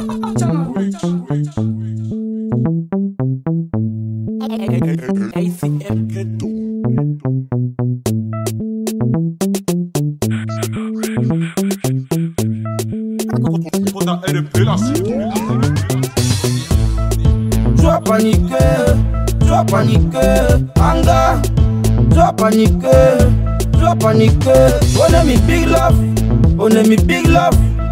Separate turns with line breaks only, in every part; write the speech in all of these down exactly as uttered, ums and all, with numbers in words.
Dois paniquer, dois paniquer, anga, dois paniquer, dois paniquer. On est mi big love, on est mi big love,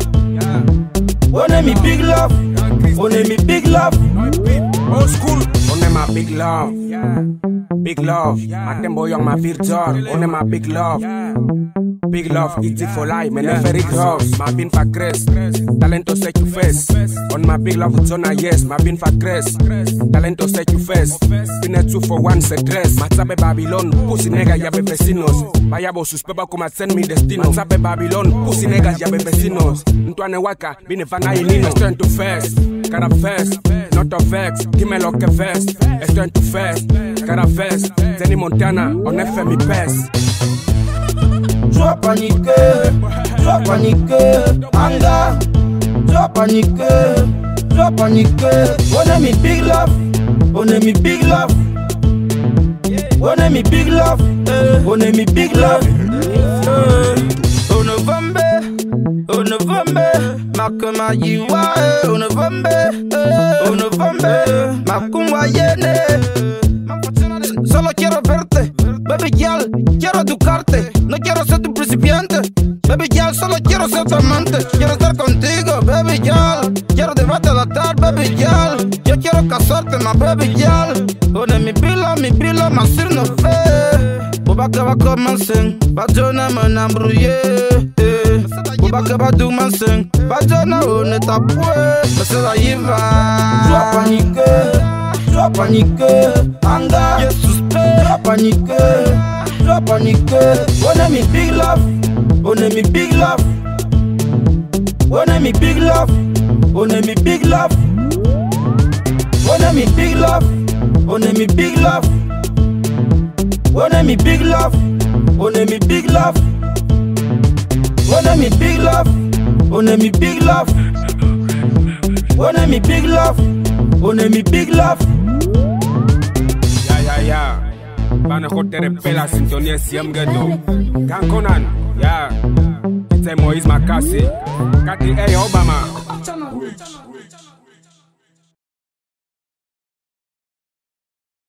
on est mi big love, on est mi big love.
Old school, on est ma big love, big love. Maten boyong ma virtual, on est ma big love. Big love, easy for life, me never regret. Ma bin fa cres, talento set you face. On my big love zona yes, ma bin fa cres, talento set you face. Bin a two for one set dress. Matsabe Babylon, pussy nigga ya be vecinos. Vaya bo suspeba como send me destino. Matsabe Babylon, pussy nigga ya be vecinos. Ntuane waka, bin a fana inino. Turn to fast, cara fast, not a vex. Dime lo que fast, it's turn to fast, cara fast. Zeni Montana, on F M I best.
Dois paniquer, dois paniquer, anga, dois paniquer, dois paniquer. On est mi big love, on est mi big love, on est mi big love, on est mi big love. Au novembre, au novembre, ma koma yiwa. Au novembre, au novembre, ma kumwa yene. Solo quiero verte, baby girl, quiero educarte. No quiero ser tu principiante, baby girl, solo quiero ser tu amante. Quiero estar contigo, baby girl. Quiero debate la tarde, baby girl. Yo quiero casarte, ma baby girl. On est mi bila, mi bila, ma sur no fe. Boba que va commencer, va donner mon embrouillé. Boba que va du mansen, va donner on est à point. Mais c'est la yiva. Dois paniquer, dois paniquer, anga. Yes, suspect. Dois paniquer, dois paniquer. On est mi big love, on est mi big love, on est mi big love, on est mi big love, on est mi big love, on est mi big love, on est mi big love, on est mi big love, on est mi big love, on est mi big love, on est mi big love, on est mi big love.
Ya ya ya. Bana hotere pela sintonia siem ghetto. Gankonan, ya. It's Moise Makasi. Kati A Obama.